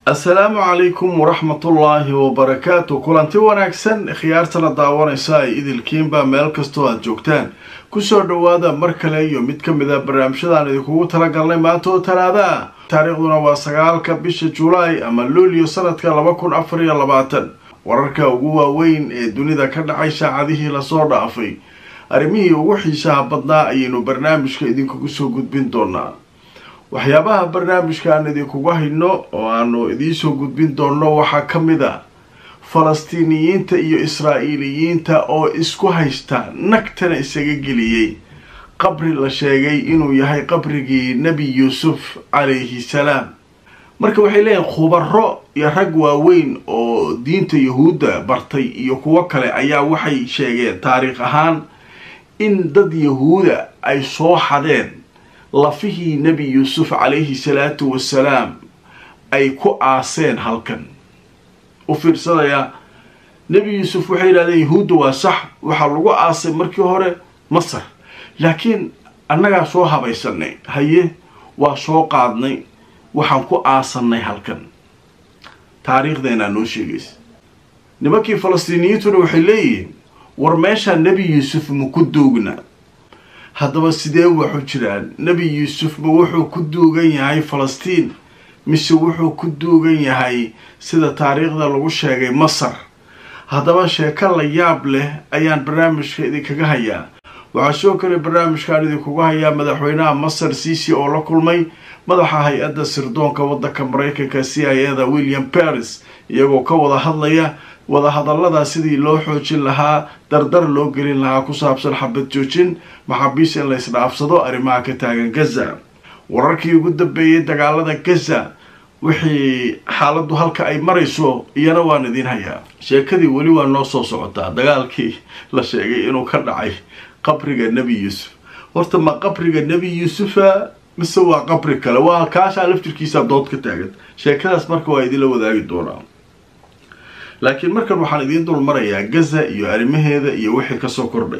السلام عليكم ورحمة الله وبركاته. كلانتي wanaagsan khiyaartana daawanaysa ay idilkiinba meel kasto aad joogtaan ku soo dhawaada mar kale iyo mid kamid ah barnaamijyadan idinku talagalnay maanta oo talaada taariikhduna waa 9 bisha Juulaay ama Luulyo sanadka 2024 wararka ugu waaweyn ee dunida ka dhacay saacadihii la soo dhaafay arrimihii ugu xiisaha badnaa ayaynu barnaamijka idinku soo gudbin doonaa. waxyaabaha barnaamijkan idinku hayno oo aanu idin soo gudbin doono waxa kamid ah Falastiiniyiinta iyo Israa'iiliyiinta oo isku haysta nagtana isaga geliyay qabri la sheegay inuu yahay qabrigii Nabi Yusuf alayhi salaam. marka waxay leeyihiin khubaro iyo rag waaweyn oo diinta Yahuuda bartay iyo kuwa kale ayaa waxay sheegeen taariikh ahaan in dad Yahuuda ay soo xadeen lafihii Nabi Yusuf alayhi salatu wassalaam ay ku aaseen halkan. u fiirsadaya Nabi Yusuf waxay yiraahdeen Yahuudu waa sax waxa lagu aasay markii hore Masar, laakiin annaga soo habaysanay haye waa soo qaadnay waxaan ku aasanay halkan. taariikhdeena noo sheegaysa nimankii Falastiiniyiintu waxay leeyihiin war meesha Nabi Yusuf ma ku doogna. haddaba sidee wuxuu jiraan Nabi Yusuf ma wuxuu ku doogan yahay Falastiin mise wuxuu ku doogan yahay sida taariikhda lagu sheegay Masar. haddaba sheeko la yaab leh ayaan barnaamijka idinkaga hayaa. waxaa soo kale barnaamijkan idinkuga hayaa madaxweynaha Masar Sisi oo la kulmay madaxa hay'adda sirdoonka waddanka Mareykanka CIA William Peres iyagoo ka wada hadlaya wadahadallada sidii loo xoojin lahaa dardar loo gelin lahaa ku saabsan xabad joojin maxaabiis in la isdhaafsado arrimaha ka taagan Gaza. wararkii ugu dambeeyay dagaalada Gaza wixii xaaladdu halka ay marayso iyana waan idin hayaa. sheekadii wali waa noo soo socotaa dagaalkii la sheegay inuu ka dhacay qabriga Nabi Yusuf. horta ma qabriga Nabi Yusuf mise waa qabri kale? waa kaasha laftirkiisa dood ka taagan. sheekadaas marka waa idin la wadaagi doonaa, laakiin markan waxaan idin dul marayaa Gaza iyo arrimaheeda iyo wixii ka soo kordhay.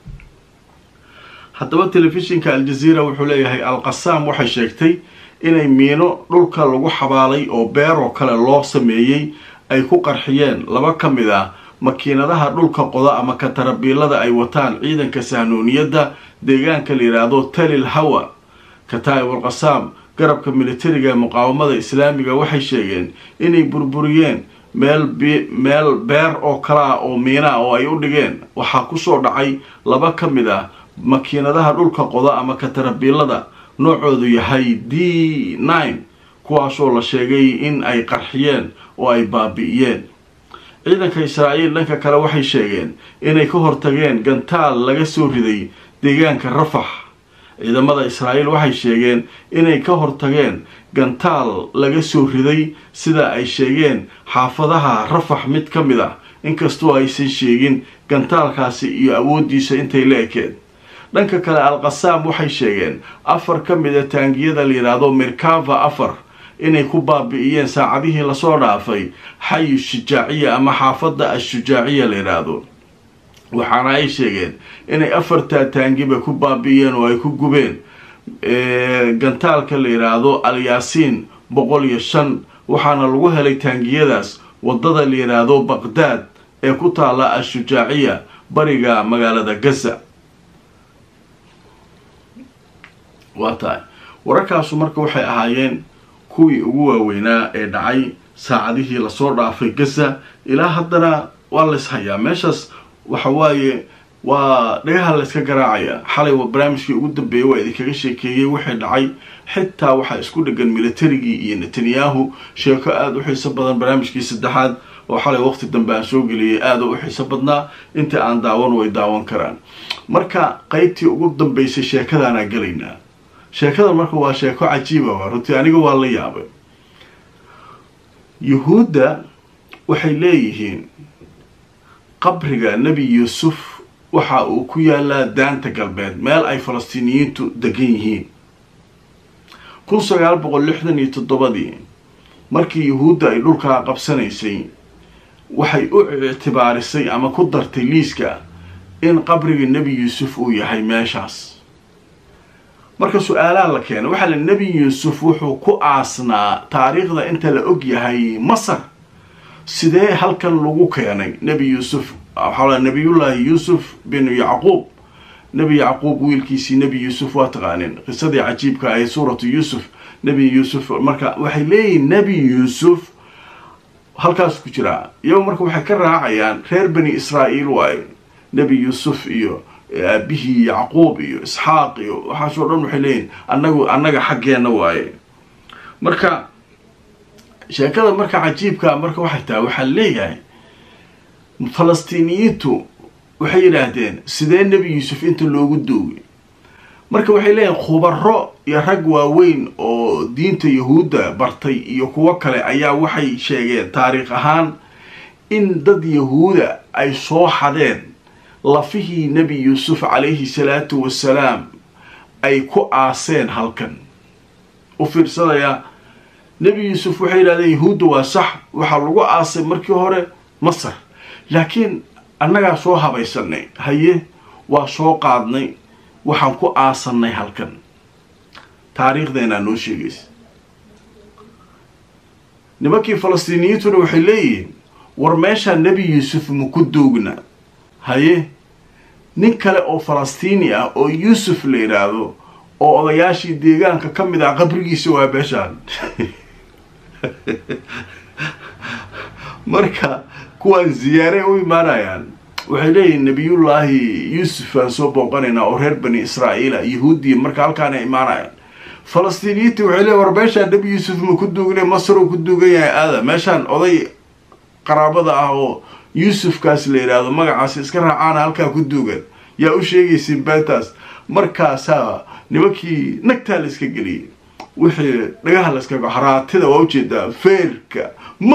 haddaba telefishinka Al Jazeera wuxuu leeyahay Al-Qassam waxay sheegtay inay miino dhulka lagu xabaalay oo beero kale loo sameeyay ay ku qarxiyeen laba kamid ah makiinadaha dhulka qoda ama katarabiilada ay wataan ciidanka sahnooniyada deegaanka la yiraahdo Talil Hawa. Kataib Al-Qassam garabka militariga muqaawamada islaamiga waxay sheegeen inay burburiyeen meel beer oo kala oo miina oo ay u dhigeen. waxaa ku soo dhacay laba kamid ah makiinadaha dhulka qoda ama katarabiilada noocoodu yahay D9 kuwaasoo la sheegay in ay qarxiyeen oo ay baabi'iyeen. ciidanka Israa'iil dhanka kale waxay sheegeen inay ka hortageen gantaal laga soo riday deegaanka Rafah. ciidamada Israa'iil waxay sheegeen inay ka hortageen gantaal laga soo riday sida ay sheegeen xaafadaha Rafah mid kamid ah, inkastoo aysan sheegin gantaalkaasi iyo awoodiisa intay la ekeen. dhanka kale Al-Qassam waxay sheegeen 4 kamid ah taangiyada la yiraahdo Merkava 4 inay ku baabi'iyeen saacadihii la soo dhaafay Xay Shujaaciya ama xaafada Ash-Shujaaciya la yiraahdo. waxaana ay sheegeen inay 4 taangiba ku baabi'iyeen oo ay ku gubeen gantaalka la yiraahdo Al-Yaasiin 105 waxaana lagu helay taangiyadaas wadada la yiraahdo Baghdad ee ku taala Ash-Shujaaciya bariga magaalada Gaza. waataay wararkaasu marka waxay ahaayeen kuwii ugu waaweynaa ee dhacay saacadihii la soo dhaafay Gaza. ilaa haddana waa la is hayaa meeshaas. waxa waaye waa dhagaha la iska garaacaya. xalay barnaamijkii ugu dambeeyay waa idinkaga sheekeeyay wixii dhacay. xitaa waxa isku dhagan militarigii iyo Netanyahu sheeko aad u xiiso badan. barnaamijkii saddexaad oo xalay waqti dambe aan soo geliyay aad u xiiso badnaa. inta aan daawan way daawan karaan. marka qaybtii ugu dambeysay sheekadana galaynaa. sheekada marka waa sheeko cajiib ah runtii aniga waa la yaabay. Yahuuda waxay leeyihiin qabriga Nabi Yusuf waxa uu ku yaalaa daanta galbeed meel ay Falastiiniyiintu degan yihiin. 1967 markii Yahuuda ay dhulka qabsanaysay waxay u ictibaarisay ama ku dartay liiska in qabriga Nabi Yusuf uu yahay meeshaas. marka su'aalaha la keenay waxa la nabi yuusuf wuxuu ku aasnaa taariikhda inta la og yahay masar sidee halkan lagu keenay nabi yuusuf waxa nabiyullaahi yuusuf bin yacquub nabi yacquub wiilkiisii nabi yuusuf waa taqaaneen qisadii cajiibka ay suuratu yuusuf nabi yuusuf marka waxay leeyihiin nabi yuusuf halkaas ku jira iyagu marka waxay ka raacayaan reer bani israa'iil waaye nabi yuusuf iyo aabihii yacquub iyo isxaaq iyo waxaasoo dhan waxay leeyihin annaga xaggeena waaye marka sheekada marka cajiibka marka waxay tahay waxaa leeyahay falastiiniyiintu waxay yidhaahdeen sidee nebi yuusuf inta loogu doogay marka waxay leeyihin khubaro iyo rag waaweyn oo diinta yahuudda bartay iyo kuwo kale ayaa waxay sheegeen taariikh ahaan in dad yahuuda ay soo xadeen lafihii nebi yuusuf calayhi salaatu wasalaam ay ku aaseen halkan u fiirsadaya nebi yuusuf waxay yidhahdeen yahuudda waa sax waxaa lagu aasay markii hore masar laakiin annagaa soo habaysanay haye waa soo qaadnay waxaan ku aasanay halkan taariikhdeenaa noo sheegaysa nimankii falastiiniyiintuna waxay leeyihiin war meeshaa nebi yuusuf maku doogna haye nin kale oo falastiini ah oo yuusuf la yidhaahdo oo odayaashii deegaanka ka mid ah qabrigiisa waa meeshaan marka kuwaan ziyaare u imaanayaan waxay leeyihiin nabiyullaahi yuusuf aan soo booqanaynaa oo reer bani israa'iila yahuudiya marka halkaana imaanayaan falastiiniyiinta waxay leeyihin war meeshaan nebi yuusuf ma ku duugnay masar uu ku duugan yahay aada meeshaan oday qaraabada ah oo yuusufkaas la yidhaahdo magacaasi iska raacaana halkaa ku duugan yaa u sheegaysiin beentaas markaasaa nimankii nagtaa la iska geliyay wixii dhagaha la iskago haraatida waa ujeedaa feerka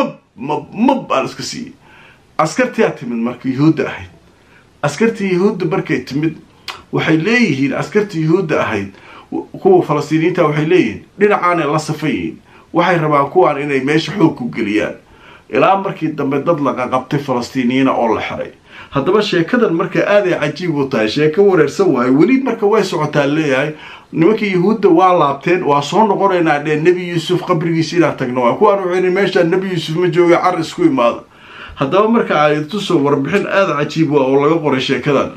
mab aa la iska siiyey askartiyaa timid marka yahuudda ahayd askartii yahuudda markay timid waxay leeyihiin askartii yahuudda ahayd kuwa falastiiniyiinta waxay leeyihiin dhinacaanay la safan yihiin waxay rabaan kuwaan inay meesha xoog ku geliyaan ilaa markii dambe dad laqa qabtay falastiiniyiina oo la xiray haddaba sheekadan marka aaday cajiib u tahay sheeko wareersan waayo weli marka way socotaa leeyahay nimankii yahuudda waa laabteen waa soo noqonaynaa dhee nebi yuusuf qabrigiisa inaan tagno waa kuwaan waxay meeshaan nebi yuusuf ma jooga car isku imaado haddaba marka aayadtusoo warbixin aada cajiib waa oo laga qoray sheekadan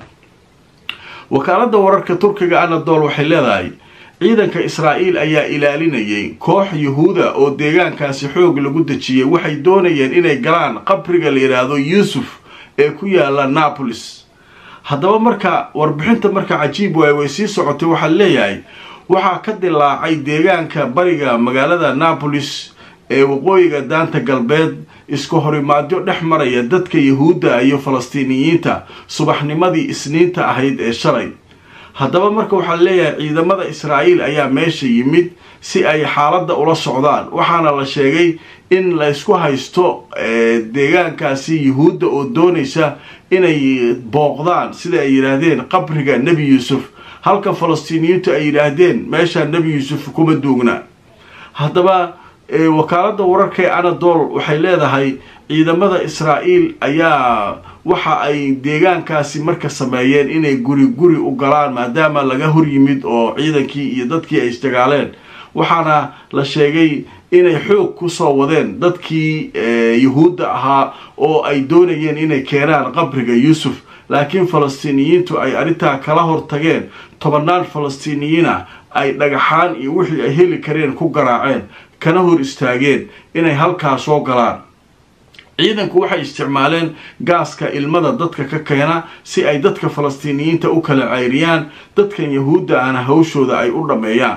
wakaaladda wararka turkiga anadol waxay leedahay ciidanka israa'iil ayaa ilaalinayay koox yahuuda oo deegaankaasi xoog lagu dejiyey waxay doonayeen inay galaan qabriga la yidhaahdo yuusuf ee ku yaala napolis haddaba marka warbixinta marka cajiib waay way sii socotay waxaa leeyahay waxaa ka dilaacay deegaanka bariga magaalada napolis ee waqooyiga daanta galbeed iska horimaadyo dhex maraya dadka yahuudda iyo falastiiniyiinta subaxnimadii isniinta ahayd ee shalay haddaba marka waxaa leeyahay ciidamada israa'iil ayaa meesha yimid si ay xaaladda ula socdaan waxaana la sheegay in la isku haysto deegaankaasi yahuudda oo doonaysa inay booqdaan sida ay yidhaahdeen qabriga nebi yuusuf halka falastiiniyiintu ay yidhaahdeen meeshaa nebi yuusuf kuma duugna haddaba wakaaladda wararka ee anadol waxay leedahay ciidamada israa'iil ayaa waxa ay deegaankaasi marka sameeyeen inay guri guri u galaan maadaama laga hor yimid oo ciidankii iyo dadkii ay isdagaaleen waxaana la sheegay inay xoog kusoo wadeen dadkii yahuudda ahaa oo ay doonayeen inay keenaan qabriga yuusuf laakiin falastiiniyiintu ay arrintaa kala hortageen tobannaan falastiiniyiina ay dhagaxaan iyo wixii ay heli kareen ku garaaceen kana hor istaageen inay halkaa soo galaan ciidanku waxay isticmaaleen gaaska ilmada dadka ka keena si ay dadka falastiiniyiinta u kala cayriyaan dadkan yahuudda ahna hawshooda ay u dhammeeyaan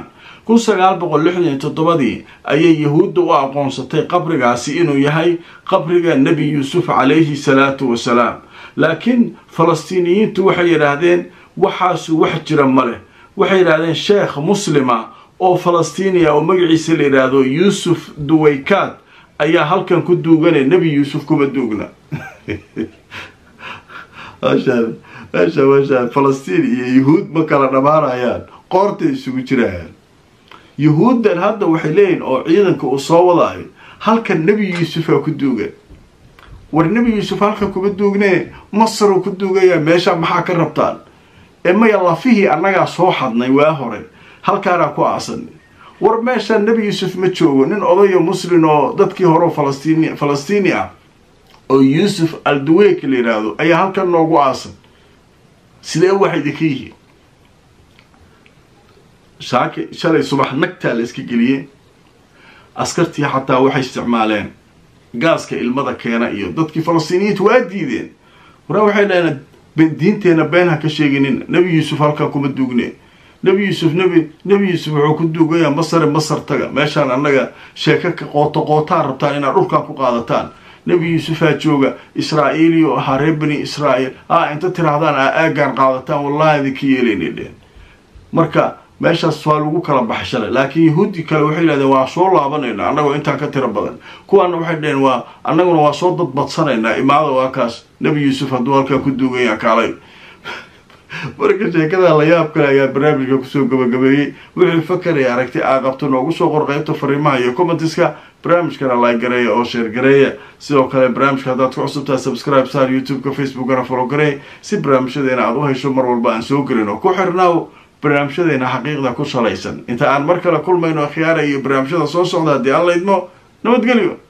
1967 ayay yahuudda u aqoonsatay qabrigaasi inuu yahay qabriga nebi yuusuf calayhi salaatu wasalaam laakiin falastiiniyiintu waxay yidhaahdeen waxaasu wax jira ma leh waxay yidhaahdeen sheekh muslima oo falastiiniya oo magaciisa la yidhaahdo yuusuf duwaykaad ayaa halkan ku duuganay nebi yuusuf kuma duugna meesha falastiin iyo yahuud ma kala dhammaanayaan qoortay isugu jirayaan yahuuddan hadda waxay leeyihin oo ciidanka uu soo wadaayo halkan nebi yuusufaa ku duugan war nebi yuusuf halkan kuma duugnee masaruu ku duugaya meesha maxaa ka rabtaan ee maya lafihii annagaa soo xadnay waa hore halkaanaa ku aasan war meesha nebi yuusuf ma joogo nin odayo muslin oo dadkii hore falastiini ah oo yuusuf alduweyk la yidhaahdo ayaa halkan noogu aasan sidee waxay idinka yihiin shalay subax nagtaa la iska geliyey askartii xataa waxay isticmaaleen gaaska ilmada keena iyo dadkii falastiiniyiinta waa diideen waraa waxay dhaheen diinteena been ha ka sheeginin nebi yuusuf halkaa kuma duugne nebi yuusuf wuxuu ku duugayaa masar taga meeshaan annaga sheeko ka qootaa rabtaan inaad dhulkan ku qaadataan nebi yuusufaa jooga israa'iiliyo ahaa reer bani israa'iil inta tirahdaan aagaan qaadataan wallahi idinka yeelaynay dhehen marka meeshaas waa lagu kala baxay shalay laakiin yahuudi kale waxay yidhahdeen waa soo laabanayna annagoo intaan ka tiro badan kuwaana waxay dhaheen waa annaguna waa soo dadbadsanaynaa imaada waa kaas nebi yuusuf hadduu halkaa ku duugaya kaalay marka sheekada la yaab kale ayaa barnaamijka kusoo gabagabeeyey wixii fakaraya aragti aa qabto noogu soo qor qaybta fariimaha iyo commentiska barnaamijkana like gareeya oo share gareeya sidoo kale barnaamijka haddaad ku cusubtahay subscribe saar youtube-ka facebookana follow gareey si barnaamijyadeena aad u hesho mar walba aan soo gelin oo ku xirnaaw barnaamijyadeena xaqiiqda ku salaysan inta aan mar kale kulmayno khiyaara iyo barnaamijyada soo socda haddii aan laydmo nabadgelyo